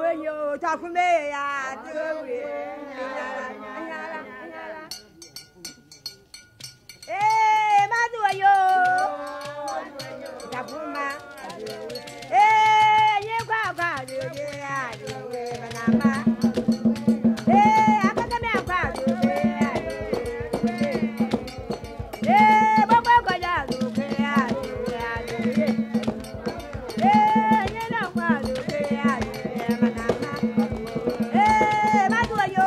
yo talk me ya do we eh madu yo tapuma eh ye kwa do ya do we manama eh akaka me kwa do ya eh baba kwa ya do ya eh ye na kwa do ya manama eh madu yo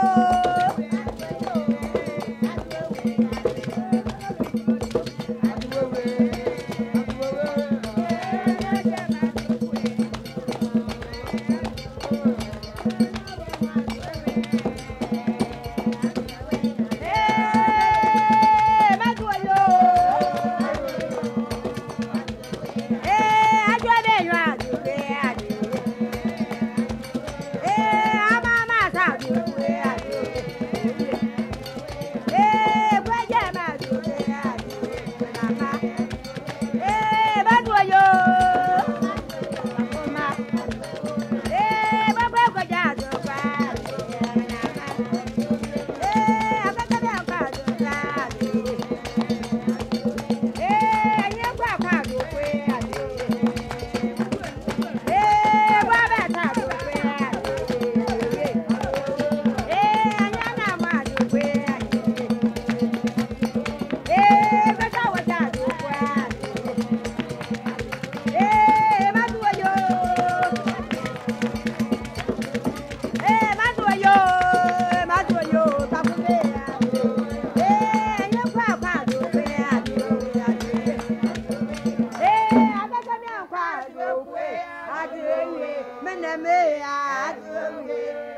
Adzewa